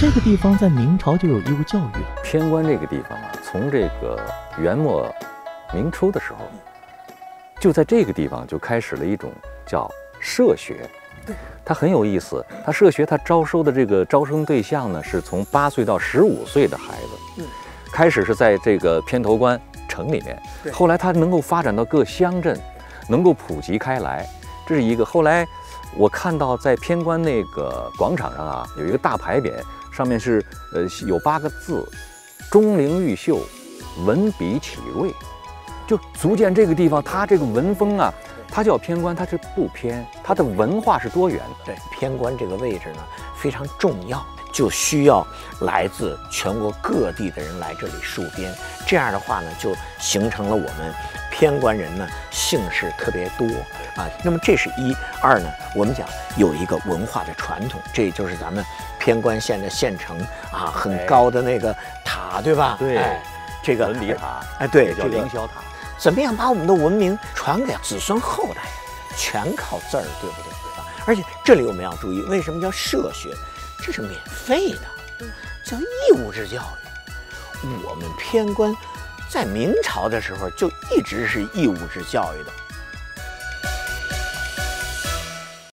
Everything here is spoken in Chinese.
这个地方在明朝就有义务教育了。 偏关这个地方啊，从这个元末明初的时候，就在这个地方就开始了一种叫社学。它很有意思，它社学它招收的这个招生对象呢，是从8岁到15岁的孩子。开始是在这个偏头关城里面，后来它能够发展到各乡镇，能够普及开来，这是一个。后来我看到在偏关那个广场上啊，有一个大牌匾，上面是有8个字：钟灵毓秀，文笔启瑞，就足见这个地方它这个文风啊。它叫偏关，它是不偏，它的文化是多元。 对，偏关这个位置呢非常重要，就需要来自全国各地的人来这里戍边。这样的话呢，就形成了我们偏关人呢姓氏特别多啊。那么这是一，二呢，我们讲有一个文化的传统，这就是咱们偏关县的县城啊，很高的那个塔，对吧？ 对， 这个文笔塔， 对， 叫凌霄塔。 怎么样把我们的文明传给子孙后代？全靠字儿，对不对？而且这里我们要注意，为什么叫社学？这是免费的，叫义务制教育。我们偏关在明朝的时候就一直是义务制教育的。